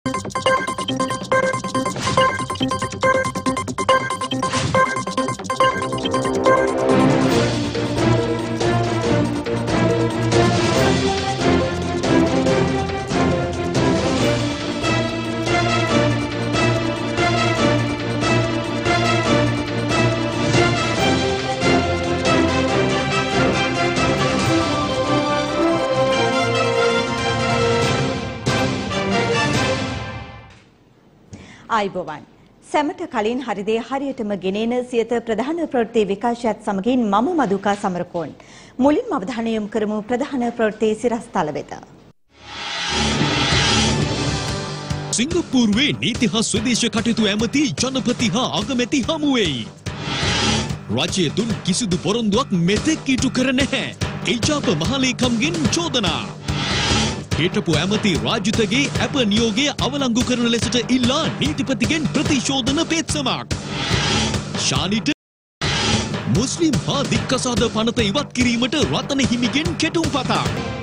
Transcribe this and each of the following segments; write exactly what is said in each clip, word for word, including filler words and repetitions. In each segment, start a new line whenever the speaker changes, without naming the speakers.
ආයුබෝවන් සැමට කලින් හරිදේ හරියටම ගෙනෙන සියත ප්‍රධාන ප්‍රවෘත්ති විකාශයත් සමගින් මම මදුකා සමරකෝන් මුලින්ම අවධානය යොමු කරමු ප්‍රධාන ප්‍රවෘත්ති සිරස්තල වෙත.
සිංගප්පූරුවේ නීති හා ස්වදේශ කටයුතු ඇමති ජනපති හා අගමැති හමු වෙයි. රජය දුන් කිසිදු පොරොන්දුවක් මෙතෙක් ඉටු කර නැහැ. ඒජාප මහලේකම්ගෙන් චෝදනා. හිටපු ඇමති රාජිතගේ ඇප නියෝගය අවලංගු කරන ලෙසට ඉල්ලා නීතිපතිගෙන් ප්‍රතිශෝධන පෙත්සමක්. ශානිට මුස්ලිම් හා දික්කසාද පනත ඉවත් කිරීමට රතන හිමිගෙන් කෙටුම්පතක්.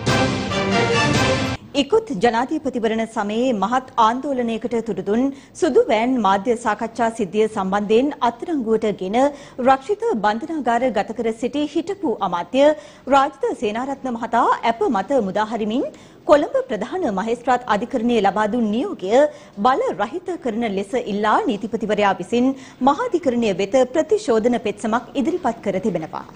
ඉකුත් ජනාධිපතිවරණ සමයේ මහත් ආන්දෝලනයකට තුඩුදුන් සුදු වෑන් මාධ්‍ය සාකච්ඡා සිද්ධිය සම්බන්ධයෙන් අත්අඩංගුවට ගෙන රක්ෂිත බන්ධනාගාර ගත කර සිටි හිටපු අමාත්‍ය රාජිත සේනාරත්න මහතා ඇප මත මුදා හරිමින් කොළඹ ප්‍රධාන මහේස්ත්‍රාත් අධිකරණයේ ලබා දුන් නියෝගය බල රහිත කරන ලෙස ඉල්ලා නීතිපතිවරයා විසින් මහාධිකරණය වෙත ප්‍රතිශෝධන පෙත්සමක් ඉදිරිපත් කර තිබෙනවා.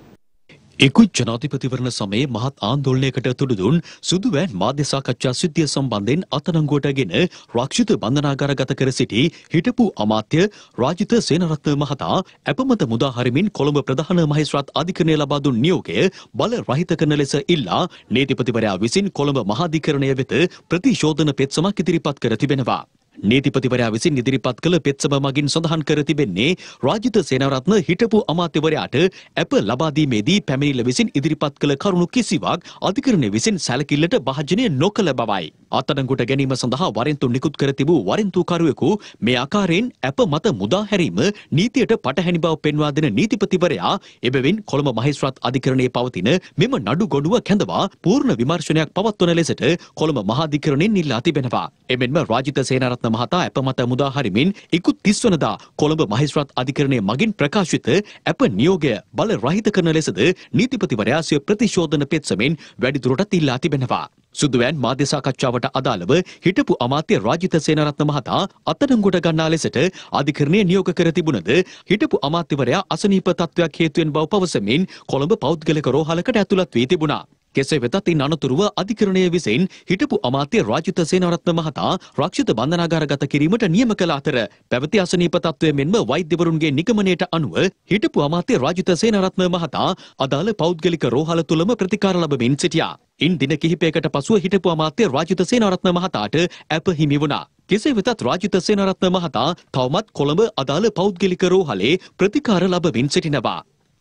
ඉකුත් ජනාධිපතිවරණ සමයේ මහත් ආන්දෝලනයකට තුඩුදුන් සුදු වෑන් මාධ්‍ය සාකච්ඡා සිද්ධිය සම්බන්ධයෙන් අත්අඩංගුවටගෙන රක්ෂිත බන්ධනාගාර ගත කර සිටි හිටපු අමාත්‍ය රාජිත සේනාරත්න මහතා අපමත මුදා හරිමින් කොළඹ ප්‍රධාන මහේස්ත්‍රාත් අධිකරණය ලබා දුන් නියෝගය බල රහිත කරන ලෙස ඉල්ලා නීතිපතිවරයා විසින් කොළඹ මහාධිකරණය වෙත ප්‍රතිශෝධන පෙත්සමක් ඉදිරිපත් කර තිබෙනවා. නීතිපතිවරයා විසින් ඉදිරිපත් කළ පෙත්සම මගින් සඳහන් කර තිබෙන්නේ රාජිත සේනාරත්න හිටපු අමාත්‍යවරයාට ඇප ලබා දීමේදී පැමිණිල්ල විසින් ඉදිරිපත් කළ කරුණු කිසිවක් අධිකරණය විසින් සැලකිල්ලට භාජනය නොකළ බවයි. අත්අඩංගුවට ගැනීම සඳහා වරෙන්තු නිකුත් කර තිබූ වරෙන්තුකරුවෙකු මේ ආකාරයෙන් ඇප මත මුදා හැරීම නීතියට පටහැනි බව පෙන්වා දෙන නීතිපතිවරයා එබැවින් කොළඹ මහේස්ත්‍රාත් අධිකරණයේ පවතින මෙම නඩු ගොනුව කැඳවා පූර්ණ විමර්ශනයක් පවත්වන ලෙසට කොළඹ මහාධිකරණයෙන් ඉල්ලා තිබෙනවා. එමෙන්ම රාජිත සේනාරත්න මහතා ඇප මත මුදා හරිමින් ඉකුත් තිස් වනදා කොළඹ මහේස්ත්‍රාත් අධිකරණය මගින් ප්‍රකාශිත ඇප නියෝගය බල රහිත කරන ලෙසද නීතිපතිවරයා සිය ප්‍රතිශෝධන පෙත්සමෙන් වැඩිදුරටත් ඉල්ලා තිබෙනවා. සුදුවෑන් මාධ්‍ය සාකච්ඡාවට අදාළව හිටපු අමාත්‍ය රාජිත සේනාරත්න මහතා අත්අඩංගුවට ගන්නා ලෙසට අධිකරණය නියෝග කර තිබුණද හිටපු අමාත්‍යවරයා අසනීප තත්ත්වයක් හේතුවෙන් බව පවසමින් කොළඹ පෞද්ගලික රෝහලකට ඇතුළත් වී තිබුණා. කෙසේ වෙතත් ඉන් අනතුරුව අධිකරණය විසින් හිටපු අමාත්‍ය රාජිත සේනාරත්න මහතා රක්ෂිත බන්ධනාගාරගත කිරීමට නියම කළ අතර පැවති අසනීප තත්ත්වය මෙන්ම වෛද්‍යවරුන්ගේ නිගමනයට අනුව හිටපු අමාත්‍ය රාජිත සේනාරත්න මහතා අදාළ පෞද්ගලික රෝහල තුලම ප්‍රතිකාර ලබමින් සිටියා. ඉන් දින කිහිපයකට පසුව හිටපු අමාත්‍ය රාජිත සේනාරත්න මහතාට ඇප හිමි වුණා. කෙසේ වෙතත් රාජිත සේනාරත්න මහතා තවමත් කොළඹ අදාළ පෞද්ගලික රෝහලේ ප්‍රතිකාර ලබමින් සිටිනවා.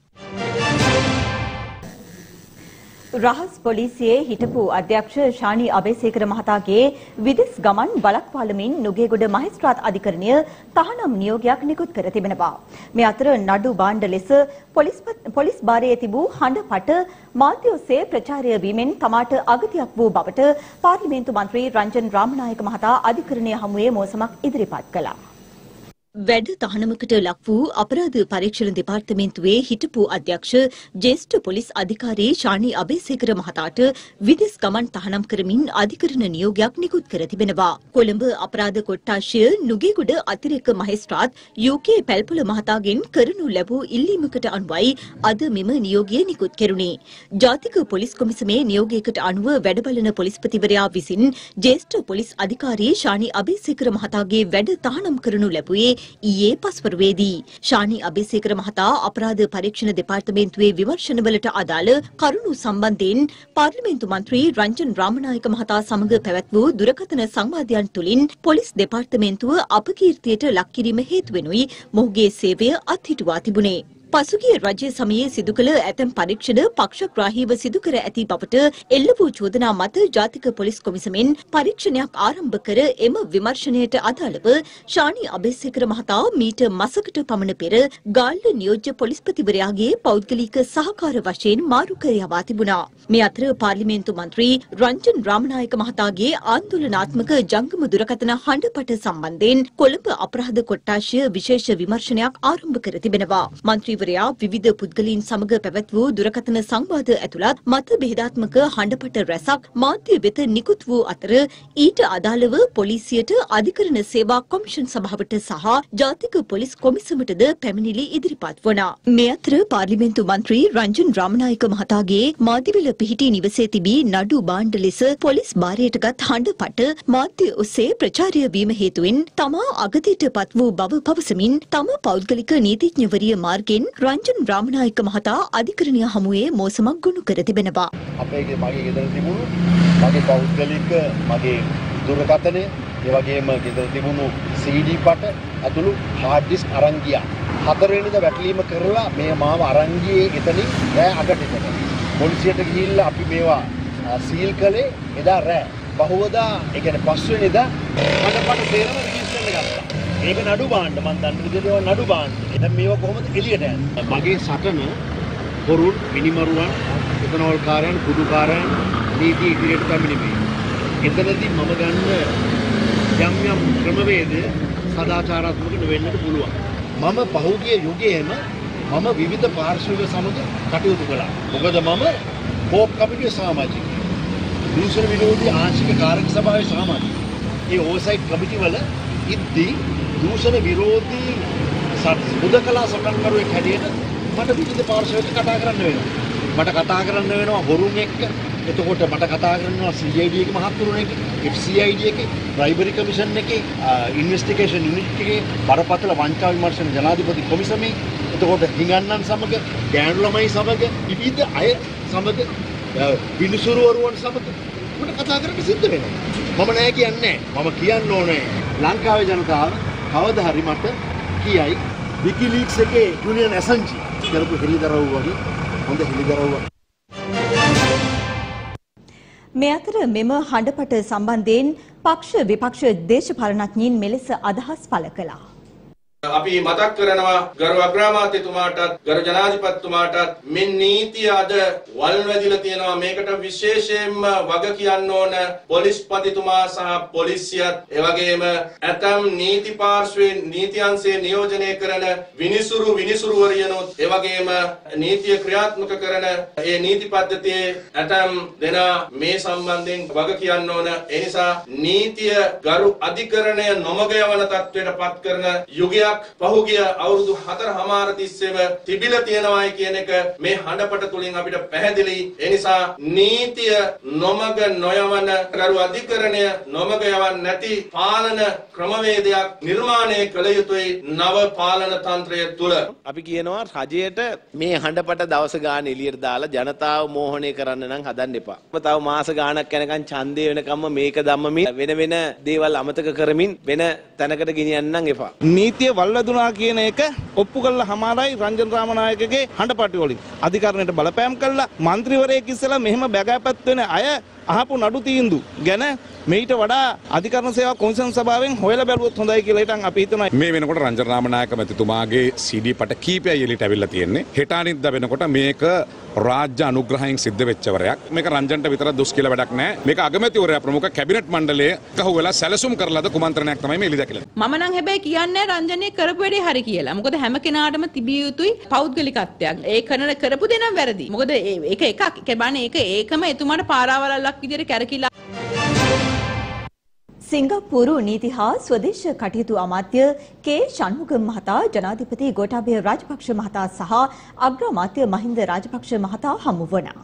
රහස් පොලිසියේ හිටපු අධ්‍යක්ෂ ශානි අබේසේකර මහතාගේ විදෙස් ගමන් බලක්පාලමින් නුගේගොඩ මහේස්ත්‍රාත් අධිකරණය තහනම් නියෝගයක් නිකුත් කර තිබෙනවා. මේ අතර නඩු භාණ්ඩ ලෙස පොලිස් පොලිස් භාරයේ තිබූ හඬපට මාධ්‍ය ඔස්සේ ප්‍රචාරය වීමෙන් තමාට අගතියක් වූ බවට පාර්ලිමේන්තු මන්ත්‍රී රංජන් රාමනායක මහතා අධිකරණය හමුවේ මෝසමක් ඉදිරිපත් කළා. වැඩ තහනමකට ලක් වූ අපරාධ පරීක්ෂණ දෙපාර්තමේන්තුවේ හිටපු අධ්‍යක්ෂ ජ්‍යෙෂ්ඨ පොලිස් අධිකාරී ශානි අබේසේකර මහතාට විදෙස් ගමන් තහනම් කරමින් අධිකරණ නියෝගයක් නිකුත් කර තිබෙනවා. කොළඹ අපරාධ කොට්ටාශය නුගේගොඩ අතිරේක මහේස්ත්‍රාත් යූ.කේ පැල්පොල මහතාගෙන් කරනු ලැබූ ඉල්ලීමකට අනුවයි අද මෙම නියෝගය නිකුත් කෙරුණේ. ජාතික පොලිස් කොමිසමේ නියෝගයකට අනුව වැඩබලන පොලිස්පතිවරයා විසින් ජ්‍යෙෂ්ඨ පොලිස් අධිකාරී ශානි අබේසේකර මහතාගේ වැඩ තහනම් කරනු ලැබුවේ ඊයේ පස්වරුවේදී. ශානි අබේසේකර මහතා අපරාධ පරීක්ෂණ දෙපාර්තමේන්තුවේ විමර්ශනවලට අදාළ කරුණු සම්බන්ධයෙන් පාර්ලිමේන්තු මන්ත්‍රී රංජන් රාමනායක මහතා සමග පැවැත් වූ දුරකථන සංවාදයන් තුළින් පොලිස් දෙපාර්තමේන්තුව අපකීර්තියට ලක් කිරීම හේතුවෙනුයි මොහුගේ සේවය අත්හිටුවා තිබුණේ. පසුගිය රජය සමයේ සිදු කළ ඇතැම් පරීක්ෂණ පක්ෂග්‍රාහීව සිදු කර ඇති බවට එල්ල වූ චෝදනා මත ජාතික පොලිස් කොමිසමෙන් පරීක්ෂණයක් ආරම්භ කර එම විමර්ශනයට අදාළව ශානි අබේසේකර මහතා මීට මසකට පමණ පෙර ගාල්ල නියෝජ්‍ය පොලිස්පතිවරයාගේ පෞද්ගලික සහකාර වශයෙන් මාරු කර යවා තිබුණා. මේ අතර පාර්ලිමේන්තු මන්ත්‍රී රංජන් රාමනායක මහතාගේ ආන්දෝලනාත්මක ජංගම දුරකථන හඬපට සම්බන්ධයෙන් කොළඹ අපරාධ කොට්ටාශය විශේෂ විමර්ශනයක් ආරම්භ කර තිබෙනවා. මන්ත්‍රීවරයා විවිධ පුද්ගලයන් සමග පැවැත් වූ දුරකථන සංවාද ඇතුළත් මත බෙහෙදාත්මක හඬපට රැසක් මාධ්‍ය වෙත නිකුත් වූ අතර ඊට අදාළව පොලිසියට අධිකරණ සේවා කොමිෂන් සභාවට සහ ජාතික පොලිස් කොමිසමටද පැමිණිලි ඉදිරිපත් වුණා. මේ අතර පාර්ලිමේන්තු මන්ත්‍රී රංජන් රාමනායක මහතාගේ මාදිවිල පිහිටි නිවසේ තිබී නඩු භාණ්ඩ ලෙස පොලිස් භාරයටගත් හඬපට මාධ්‍ය ඔස්සේ ප්‍රචාරය වීම හේතුවෙන් තමා අගතියට පත් වූ බව පවසමින් තම පෞද්ගලික නීතිඥවරිය මාර්ගෙන් රංජන් රාමනායක මහතා අධිකරණය හමුවේ මෝසමක් ගොනු කර තිබෙනවා.
අපේ මගේ ගෙදර තිබුණු මගේ පෞද්ගලික මගේ දුරකථනය ඒ වගේම ගෙදර තිබුණු සී ඩී පට ඇතුළු හાર્ඩ් ඩිස්ක් අරන් ගියා. හතරවෙනිද වැටලීම කරලා මේ මාව අරන් ගියේ එතනින් රෑ අටට ඉඳලා. පොලිසියට ගිහිල්ලා අපි මේවා සීල් කළේ එදා රෑ. පහවදා ඒ කියන්නේ පස්වෙනිදා හඬපට තේරම රිලීස් වෙන්න ගත්තා. ඒක නඩු බාණ්ඩ මම දන්න විදිහට ඒවා නඩු බාණ්ඩ. දැන් මේවා කොහොමද එළියට යන්නේ? මගේ සටන පොරුන් මිනිමරුවන් එතනෝල්කාරයන් කුඩුකාරයන් නීති ඉදිරියට පැමිණීමේ. එතනදී මම ගන්න යම් යම් ක්‍රමවේද සදාචාරාත්මක නොවෙන්නට පුළුවන්. මම පහුගිය යුගයේම මම විවිධ පාර්ශ්වික සමග කටයුතු කළා. මොකද මම කෝප් කමිටුවේ සමාජිකයෙක්. දූෂණ විරෝධී ආංශික කාර්යක සභාවේ සමාජිකයෙක්. ඒ ඕවර්සයිට් කමිටු වල ඉද්දී දූෂණ විරෝධී හුදකලා සටන්කරුවෙක් හැටියට මට විවිධ පාර්ශ්වයක කතා කරන්න වෙනවා. මට කතා කරන්න වෙනවා හොරුන් එක්ක. එතකොට මට කතා කරනවා සී ආයි ඩී එකේ මහත්තුරුන් එක්ක, එෆ් සී ආයි ඩී එකේ, බ්‍රයිබරි කමිෂන් එකේ, ඉන්වෙස්ටිගේෂන් යුනිට් එකේ, බරපතල වංචා විමර්ශන ජනාධිපති කොමිසමේ, එතකොට හිඟන්නන් සමග, ගෑනු ළමයි සමග, විවිධ අය සමග, විනිසුරුවරුන් සමග මට කතා කරන්න සිද්ධ වෙනවා. මම නෑ කියන්නේ නෑ. මම කියන්න ඕනේ ලංකාවේ ජනතාව කවදා හරි මට කියයි විකිලීක්ස් එකේ ජුලියන් ඇසන්ජි කරපු හෙළිදරව් වගේ හොඳ හෙළිදරව්වක්.
මේ අතර මෙම හඬපට සම්බන්ධයෙන් පක්ෂ විපක්ෂ දේශපාලනඥයින් මෙලෙස අදහස් පළ කළා.
අපි මතක් කරනවා ගරු අග්‍රාමාත්‍යතුමාටත් ගරු ජනාධිපතිතුමාටත් මේ නීතිය අද වල්වැදිලා තියෙනවා. මේකට විශේෂයෙන්ම වග කියන්න ඕන පොලිස්පතිතුමා සහ පොලිසියත් ඒ වගේම ඇතම් නීති පාර්ශ්වයේ නීති අංශයේ නියෝජනය කරන විනිසුරු විනිසුරුවරියනොත් ඒ වගේම නීතිය ක්‍රියාත්මක කරන ඒ නීති පද්ධතියේ ඇතම් දෙනා මේ සම්බන්ධයෙන් වග කියන්න ඕන. ඒ නිසා නීතිය ගරු අධිකරණය නොමග යවන තත්ත්වයට පත් කරන යුගයක් පහුගිය අවුරුදු හතරමාර තිස්සේම තිබිලා තියෙනවායි කියන එක මේ හඬපට තුලින් අපිට පැහැදිලි. ඒ නිසා නීතිය නොමග නොයවන ගරු අධිකරණය නොමග යවන්නේ නැති පාලන ක්‍රමවේදයක් නිර්මාණය කළ යුතුයි නව පාලන තන්ත්‍රය තුල.
අපි කියනවා රජයට මේ හඬපට දවස ගාන එළියට දාලා ජනතාව මෝහණය කරන්න නම් හදන්න එපා. තව මාස ගාණක් යනකම් ඡන්දය වෙනකම්ම මේක ධම්මමින් වෙන වෙන දේවල් අමතක කරමින් වෙන තැනකට ගෙනියන්න එපා.
නීතිය වල්ලදුනා කියන එක ඔප්පු කළා හමාරයි රංජන් රාමනායකගේ හඬපටි වලින් අධිකරණයට බලපෑම් කළා. මන්ත්‍රීවරයෙක් ඉස්සලා මෙහෙම බැගෑපත් වෙන අය අහපු නඩු තීන්දු ගැන මේට වඩා අධිකරණ සේවා කොමිසම් සභාවෙන් හොයලා බැලුවොත් හොඳයි කියලා හිටන් අපි හිතනවා.
මේ වෙනකොට රංජන් රාමනායක මැතිතුමාගේ සී ඩී පට කීපයයි එළියට ඇවිල්ලා තියෙන්නේ. හෙට අනිද්දා වෙනකොට මේක රාජ්‍ය අනුග්‍රහයෙන් සිද්ධ වෙච්ච වරයක්. මේක රංජන්ට විතරක් දුස් කියලා වැඩක් නැහැ. මේක අගමැතිවරයා ප්‍රමුඛ කැබිනට් මණ්ඩලයේ කහුවෙලා සැලසුම් කරලාද කුමන්ත්‍රණයක් තමයි මේ එළිය දැකලා.
මම නම් හැබැයි කියන්නේ රංජනේ කරපු වැඩේ හරි කියලා. මොකද හැම කෙනාටම තිබිය යුතුයි පෞද්ගලිකත්වයක්. ඒ කරන කරපු දේ නම් වැරදි. මොකද ඒක එකක් ඒ බානේ ඒක ඒකම එතුමාට පාරාවලල්ලක් විදියට කැරකිලා.
සිංගප්පූරු නීති හා ස්වදේශ කටයුතු අමාත්‍ය කේ ෂණ්මුගම් මහතා ජනාධිපති ගෝඨාභය රාජපක්ෂ මහතා සහ අග්‍රාමාත්‍ය මහින්ද රාජපක්ෂ මහතා හමු වුණා.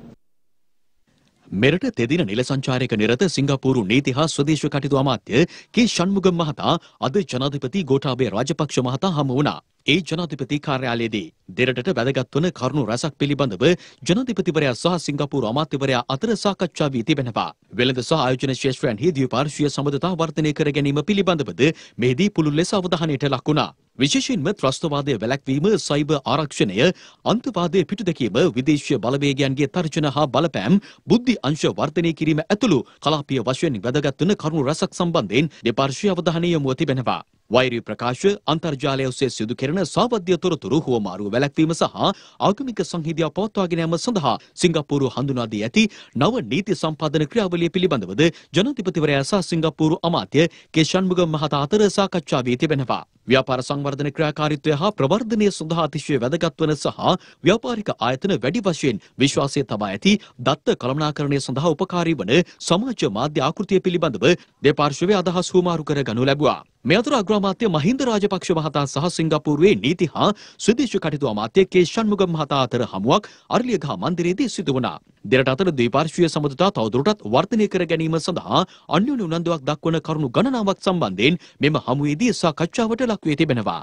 මෙරට තෙදින නිල සංචාරයක නිරත සිංගප්පූරු නීති හා ස්වදේශ කටයුතු අමාත්‍ය කේ ෂණ්මුගම් මහතා අද ජනාධිපති ගෝඨාභය රාජපක්ෂ මහතා හමු වුණා. ඒ ජනාධිපති කාර්යාලයේදී දෙරටට වැදගත් වන කරුණු රැසක් පිළිබඳව ජනාධිපතිවරයා සහ සිංගප්පූරු අමාත්‍යවරයා අතර සාකච්ඡා වී තිබෙනවා. වෙළඳ සහ ආයෝජන ක්ෂේත්‍රයන්හි ද්විපාර්ශ්වීය සබඳතා වර්ධනය කර ගැනීම පිළිබඳවද මෙහිදී පුළුල් ලෙස අවධානයට ලක් වුණා. විශේෂයෙන්ම ත්‍රස්තවාදය වැළැක්වීම, සයිබර් ආරක්ෂණය, අන්තවාදය පිටුදැකීම, විදේශීය බලවේගයන්ගේ තර්ජන හා බලපෑම්, බුද්ධි අංශ වර්ධනය කිරීම ඇතුළු කලාපීය වශයෙන් වැදගත් වන කරුණු රැසක් සම්බන්ධයෙන් දෙපාර්ශ්වීය අවධානය යොමුව තිබෙනවා. වෛරී ප්‍රකාශ, අන්තර්ජාලය ඔස්සේ සිදු කෙරෙන සාවද්‍ය තොරතුරු හුවමාරුව වැළැක්වීම සහ ආගමික සංහිඳියා පවත්වාගෙන යාම සඳහා සිංගප්පූරු හඳුනා දී ඇති නව නීති සම්පාදන ක්‍රියාවලිය පිළිබඳවද ජනාධිපතිවරයා සහ සිංගප්පූරු අමාත්‍ය කේ ෂණ්මුගම් මහතා අතර සාකච්ඡා වී තිබෙනවා. ව්‍යාපාර සංවර්ධන ක්‍රියාකාරීත්වය හා ප්‍රවර්ධනය සඳහා අතිශය වැදගත් වන සහ ව්‍යාපාරික ආයතන වැඩි වශයෙන් විශ්වාසය තබා ඇති දත්ත කළමනාකරණය සඳහා උපකාරී වන සමාජ මාධ්‍ය ආකෘතිය පිළිබඳව දෙපාර්ශ්වයේ අදහස් හුවමාරු කර ගනු ලැබුවා. මේ අතර අග්‍රාමාත්‍ය මහින්ද රාජපක්ෂ මහතා සහ සිංගප්පූරුවේ නීති හා ස්වදේශ කටයුතු අමාත්‍ය කේ ෂණ්මුගම් මහතා අතර හමුවක් අරලියගහ මන්දිරයේදී සිදු වුණා. දෙරට අතර ද්විපාර්ශ්වීය සබඳතා තවදුරටත් වර්ධනය කර ගැනීම සඳහා අන්‍යෝන්‍ය උනන්දුවක් දක්වන කරුණු ගණනාවක් සම්බන්ධයෙන් මෙම හමුවේදී සාකච්ඡාවට ලක් වී තිබෙනවා.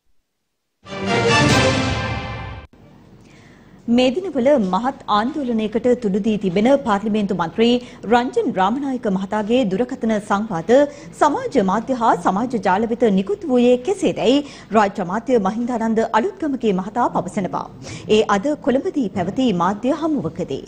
මේ දිනවල මහත් ආందోලනයකට තුඩු දී තිබෙන පාර්ලිමේන්තු මන්ත්‍රී රංජන් රාමනායක මහතාගේ දුරකථන සංවාද සමාජ මාධ්‍ය හා සමාජ ජාල වෙත නිකුත් වූයේ කෙසේදැයි රාජ්‍ය අමාත්‍ය මහින්දානන්ද අලුත්ගමගේ මහතා පවසනවා. ඒ අද කොළඹදී පැවති මාධ්‍ය හමුවකදී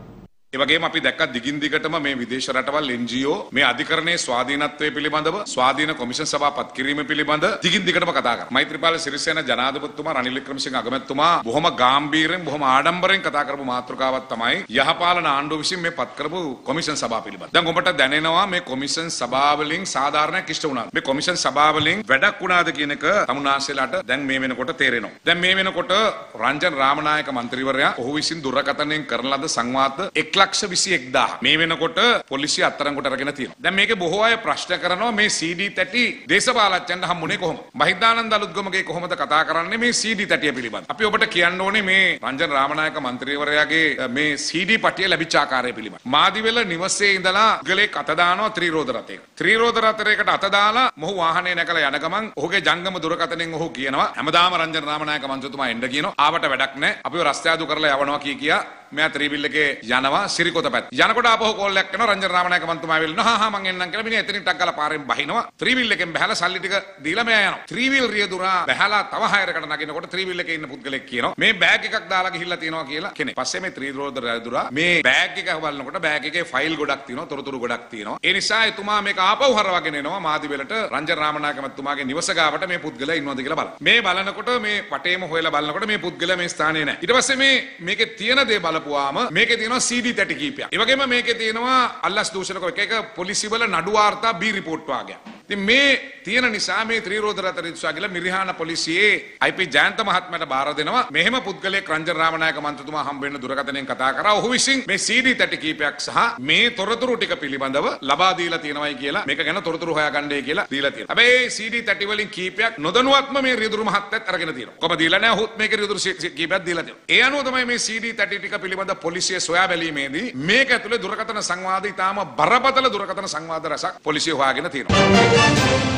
ඒ වගේම අපි දැක්ක දිගින් දිගටම මේ විදේශ රටවල් එන් ජී ඕ මේ අධිකරණයේ ස්වාධීනත්වය පිළිබඳව ස්වාධීන කොමිෂන් සභා පත් කිරීම පිළිබඳ දිගින් දිගටම කතා කරා. මෛත්‍රීපාල සිරිසේන ජනාධිපතිතුමා රනිල් වික්‍රමසිංහ අගමැතිතුමා බොහොම ගැඹීරෙන් බොහොම ආඩම්බරෙන් කතා කරපු මාතෘකාවක් තමයි යහපාලන ආණ්ඩුව විසින් මේ පත් කරපු කොමිෂන් සභා පිළිබඳ. දැන් ඔබට දැනෙනවා මේ කොමිෂන් සභාවලින් සාධාරණයක් ඉෂ්ට වුණා. මේ කොමිෂන් සභාවලින් වැඩක් වුණාද කියන එක තමුන්නාන්සේලාට දැන් මේ වෙනකොට තේරෙනවා. දැන් මේ වෙනකොට රංජන් රාමනායක මන්ත්‍රීවරයා ඔහු විසින් දුරකථනයෙන් කරන ලද සංවාද එක් ලක්ෂ විසි එක්දාහ මේ වෙනකොට පොලිසිය අත්අඩංගුවට අරගෙන තියෙනවා. දැන් මේකේ බොහෝ අය ප්‍රශ්න කරනවා මේ සී ඩී තැටි දේශපාලඥයන්ට හම්බුනේ කොහොමද? මහින්දානන්ද අලුත්ගමගේ කොහොමද කතා කරන්නේ මේ සී ඩී තැටිය පිළිබඳ? අපි ඔබට කියන්න ඕනේ මේ රංජන් රාමනායක මන්ත්‍රීවරයාගේ මේ සී ඩී පටිය ලැබිච්ච ආකාරය පිළිබඳ. මාදිවෙල නිවසේ ඉඳලා ගලෙක් අත දානවා ත්‍රිරෝද රථයක. ත්‍රිරෝද රථයකට අත දාලා මොහු වාහනේ නැකලා යන ගමන් ඔහුගේ ජංගම දුරකථනයෙන් ඔහු කියනවා හැමදාම රංජන් රාමනායක මන්ත්‍රීතුමා එන්න කියනවා. ආවට වැඩක් නැහැ. අපිව රස්තියාදු කරලා යවනවා කී කියා මෙයා ත්‍රිවිල් එකේ යනවා සිරිකොත පැත්ත. යනකොට ආපහු කෝල් එකක් කරනවා රංජන් රාමනායක මන්තුමා ඇවිල්ලා හා හා මං එන්නම් කියලා මිනිහා එතනින් ටක් ගාලා පාරෙන් බහිනවා. ත්‍රිවිල් එකෙන් බහැලා සල්ලි ටික දීලා මෙයා යනවා. ත්‍රිවිල් රියදුරා බහැලා තව හයරකට නගිනකොට ත්‍රිවිල් එකේ ඉන්න පුද්ගලෙක් කියනවා මේ බෑග් එකක් දාලා ගිහිල්ලා තියෙනවා කියලා කෙනෙක්. පස්සේ මේ ත්‍රිවිල් රියදුරා මේ බෑග් එක බලනකොට බෑග් එකේ ෆයිල් ගොඩක් තියෙනවා, තොරතුරු ගොඩක් තියෙනවා. ඒ නිසා එතුමා මේක ආපහු හරවගෙන එනවා මාදිවෙලට රංජන් රාමනායක මන්තුමාගේ නිවස ගාවට මේ පුද්ගලයා ඉන්නවද කියලා බලන්න. මේ බලනකොට මේ පටේම හොයලා බලනකොට මේ පුද්ගලයා මේ ස්ථානේ නැහැ. ඊට පස්සේ මේ මේකේ තියෙන දේ බලපුවාම මේකේ තියෙනවා සී ඩී තැටි කීපයක්. ඒ වගේම මේකේ තියෙනවා අල්ලස් දූෂණක එක එක පොලිසිවල නඩු වාර්තා බී රිපෝට් වාගේ. ඉතින් මේ තියෙන නිසා මේ ත්‍රිරෝද රථ රික්ෂා කියලා මිරිහාන පොලිසියේ අයි පී ජයන්ත මහත්මයාට බාර දෙනවා. මෙහෙම පුද්ගලයෙක් රංජන් රාමනායක මන්ත්‍රීතුමා හම්බ වෙන්න දුරකථනයෙන් කතා කරා. ඔහු විසින් මේ සී ඩී තැටි කීපයක් සහ මේ තොරතුරු ටික පිළිබඳව ලබා දීලා තියෙනවායි කියලා මේක ගැන තොරතුරු හොයාගන්නයි කියලා දීලා තියෙනවා. හැබැයි සී ඩී තැටි වලින් කීපයක් නොදැනුවත්ම මේ රියදුරු මහත්තයත් අරගෙන තියෙනවා. කොහොම දීලා නැහැ ඔහුත් මේක රියදුරු කීපයක් දීලා තියෙනවා. ඒ අනුව තමයි මේ සී ඩී තැටි ටික පිළිබඳ පොලිසිය සොයා බැලීමේදී මේක ඇතුලේ දුරකථන සංවාද ඉතාම බරපතල දුරකථන සංවාද රසක් පොලිසිය හොයාගෙන තියෙනවා.